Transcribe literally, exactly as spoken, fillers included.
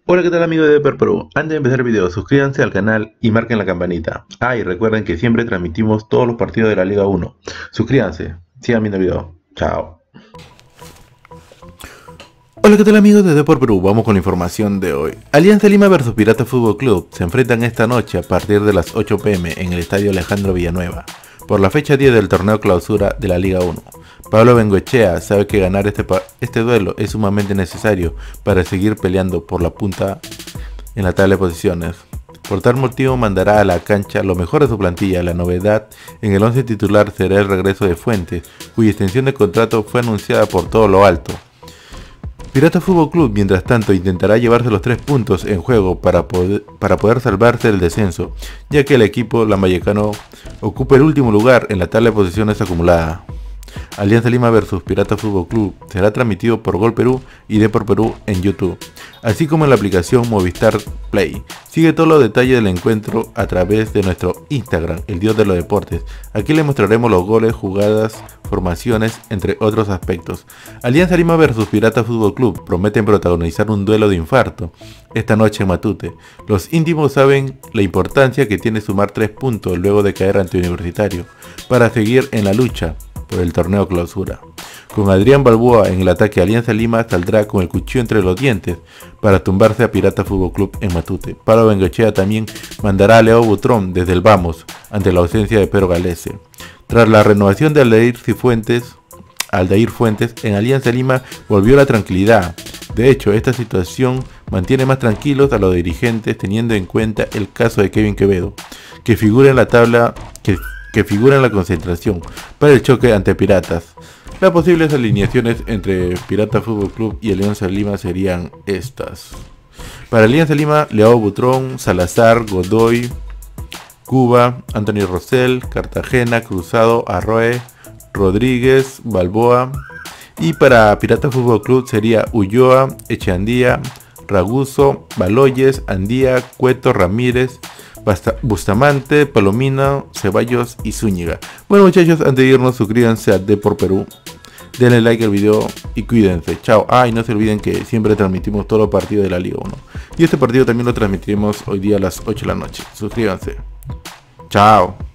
Hola, ¿qué tal amigos de Depor Perú? Antes de empezar el video, suscríbanse al canal y marquen la campanita. Ah, y recuerden que siempre transmitimos todos los partidos de la Liga uno. Suscríbanse, sigan viendo el video. Chao. Hola, ¿qué tal amigos de Depor Perú? Vamos con la información de hoy. Alianza Lima versus Pirata Fútbol Club se enfrentan esta noche a partir de las ocho pe eme en el Estadio Alejandro Villanueva, por la fecha diez del torneo clausura de la Liga uno. Pablo Bengoechea sabe que ganar este, este duelo es sumamente necesario para seguir peleando por la punta en la tabla de posiciones. Por tal motivo mandará a la cancha lo mejor de su plantilla. La novedad en el once titular será el regreso de Fuentes, cuya extensión de contrato fue anunciada por todo lo alto. Pirata Fútbol Club, mientras tanto, intentará llevarse los tres puntos en juego para poder, para poder salvarse del descenso, ya que el equipo lambayecano ocupa el último lugar en la tabla de posiciones acumulada. Alianza Lima versus Pirata Fútbol Club será transmitido por Gol Perú y Depor Perú en YouTube, así como en la aplicación Movistar Play. Sigue todos los detalles del encuentro a través de nuestro Instagram, el Dios de los Deportes. Aquí les mostraremos los goles, jugadas, formaciones, entre otros aspectos. Alianza Lima versus Pirata Fútbol Club prometen protagonizar un duelo de infarto esta noche en Matute. Los íntimos saben la importancia que tiene sumar tres puntos luego de caer ante Universitario para seguir en la lucha por el torneo clausura. Con Adrián Balboa en el ataque, Alianza Lima saldrá con el cuchillo entre los dientes para tumbarse a Pirata Fútbol Club en Matute. Pablo Bengoechea también mandará a Leo Butrón desde el Vamos ante la ausencia de Pedro Galese. Tras la renovación de Aldair Fuentes, Aldair Fuentes en Alianza Lima volvió la tranquilidad. De hecho, esta situación mantiene más tranquilos a los dirigentes, teniendo en cuenta el caso de Kevin Quevedo, que figura en la tabla que que figura en la concentración para el choque ante Piratas. Las posibles alineaciones entre Pirata Fútbol Club y Alianza Lima serían estas. Para Alianza Lima, Leao Butrón, Salazar, Godoy, Cuba, Anthony Rosell, Cartagena, Cruzado, Arroe, Rodríguez, Balboa. Y para Pirata Fútbol Club sería Ulloa, Echeandía, Raguso, Baloyes, Andía, Cueto, Ramírez, Bustamante, Palomino, Ceballos y Zúñiga. Bueno muchachos, antes de irnos, suscríbanse a Depor Perú, denle like al video y cuídense. Chao. Ah, y no se olviden que siempre transmitimos todos los partidos de la Liga uno. Y este partido también lo transmitiremos hoy día a las ocho de la noche. Suscríbanse. Chao.